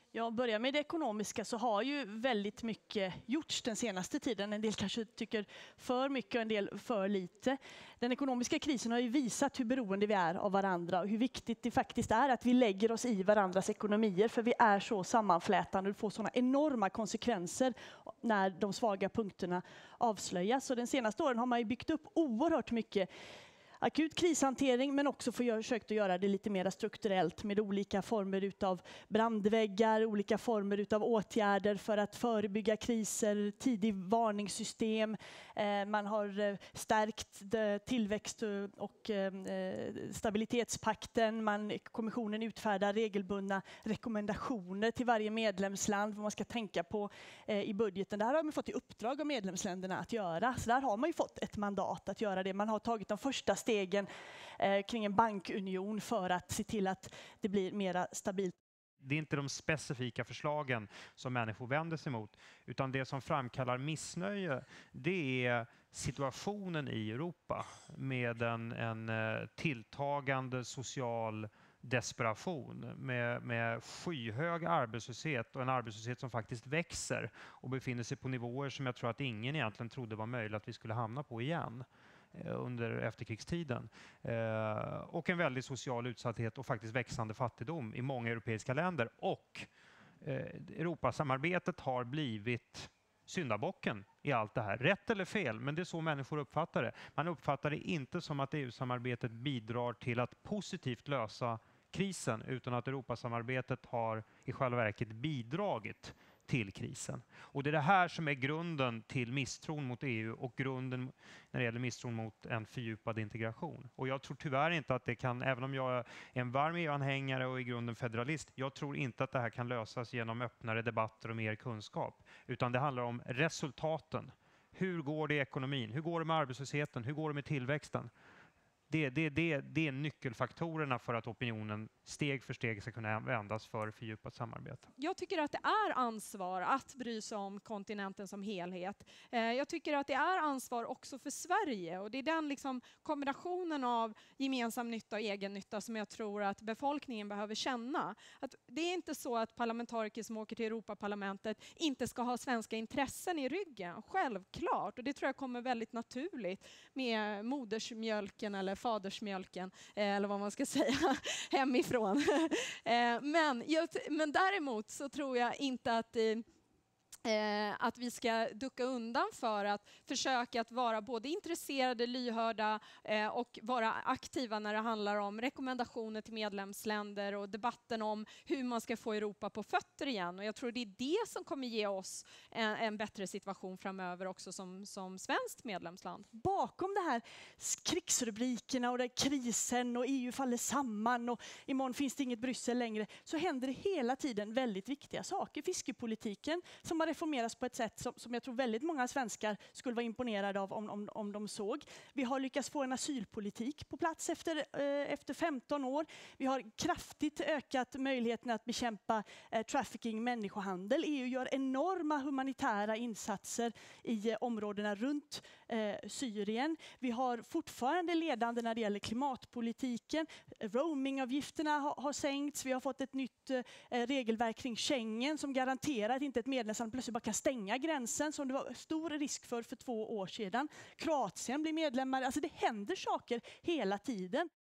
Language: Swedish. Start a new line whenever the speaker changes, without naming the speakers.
Jag börjar med det ekonomiska, så har ju väldigt mycket gjorts den senaste tiden. En del kanske tycker för mycket och en del för lite. Den ekonomiska krisen har ju visat hur beroende vi är av varandra och hur viktigt det faktiskt är att vi lägger oss i varandras ekonomier, för vi är så sammanflätande och får sådana enorma konsekvenser när de svaga punkterna avslöjas. Så den senaste åren har man ju byggt upp oerhört mycket akut krishantering, men också försökt att göra det lite mer strukturellt med olika former utav brandväggar, olika former utav åtgärder för att förebygga kriser, tidig varningssystem. Man har stärkt tillväxt och stabilitetspakten. Kommissionen utfärdar regelbundna rekommendationer till varje medlemsland vad man ska tänka på i budgeten. Det här har man fått i uppdrag av medlemsländerna att göra. Så där har man ju fått ett mandat att göra det. Man har tagit de första stegen kring en bankunion för att se till att det blir mer stabilt.
Det är inte de specifika förslagen som människor vänder sig mot, utan det som framkallar missnöje, det är situationen i Europa med en tilltagande social desperation med skyhög arbetslöshet och en arbetslöshet som faktiskt växer och befinner sig på nivåer som jag tror att ingen egentligen trodde var möjligt att vi skulle hamna på igen under efterkrigstiden. Och en väldig social utsatthet och faktiskt växande fattigdom i många europeiska länder. Och Europasamarbetet har blivit syndabocken i allt det här. Rätt eller fel, men det är så människor uppfattar det. Man uppfattar det inte som att EU-samarbetet bidrar till att positivt lösa krisen, utan att Europasamarbetet har i själva verket bidragit till krisen. Och det är det här som är grunden till misstron mot EU och grunden när det gäller misstron mot en fördjupad integration. Och jag tror tyvärr inte att det kan, även om jag är en varm EU-anhängare och i grunden federalist, jag tror inte att det här kan lösas genom öppnare debatter och mer kunskap. Utan det handlar om resultaten. Hur går det i ekonomin? Hur går det med arbetslösheten? Hur går det med tillväxten? Det är nyckelfaktorerna för att opinionen steg för steg ska kunna vändas för fördjupat samarbete.
Jag tycker att det är ansvar att bry sig om kontinenten som helhet. Jag tycker att det är ansvar också för Sverige, och det är den liksom kombinationen av gemensam nytta och egen nytta som jag tror att befolkningen behöver känna. Att det är inte så att parlamentariker som åker till Europaparlamentet inte ska ha svenska intressen i ryggen, självklart. Och det tror jag kommer väldigt naturligt med modersmjölken eller fadersmjölken, eller vad man ska säga, hemifrån. Men däremot så tror jag inte att vi ska ducka undan för att försöka att vara både intresserade, lyhörda och vara aktiva när det handlar om rekommendationer till medlemsländer och debatten om hur man ska få Europa på fötter igen. Och jag tror det är det som kommer ge oss en bättre situation framöver också som svenskt medlemsland.
Bakom det här krigsrubrikerna och krisen och EU faller samman och imorgon finns det inget Bryssel längre, så händer det hela tiden väldigt viktiga saker. Fiskepolitiken som har reformeras på ett sätt som jag tror väldigt många svenskar skulle vara imponerade av om de såg. Vi har lyckats få en asylpolitik på plats efter 15 år. Vi har kraftigt ökat möjligheten att bekämpa trafficking, människohandel. EU gör enorma humanitära insatser i områdena runt Syrien. Vi har fortfarande ledande när det gäller klimatpolitiken. Roamingavgifterna har sänkts. Vi har fått ett nytt regelverk kring Schengen som garanterar att inte ett medlemsland plötsligt bara kan stänga gränsen, som det var stor risk för 2 år sedan. Kroatien blir medlemmar. Alltså det händer saker hela tiden.